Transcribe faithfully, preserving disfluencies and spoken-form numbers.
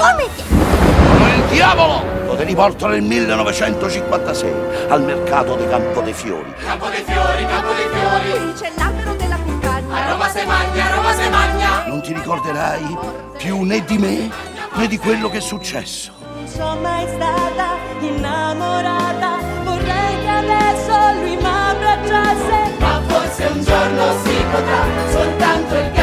Come ti... Sono il diavolo! Lo riporto nel millenovecentocinquantasei al mercato di Campo dei Fiori. Campo dei Fiori, Campo dei Fiori. Qui c'è l'albero della cuccagna. A Roma se magna, a Roma se magna. Non ti ricorderai più né di me né di quello che è successo. Non sono mai stata innamorata, vorrei che adesso lui mi abbracciasse. Ma forse un giorno si potrà, soltanto il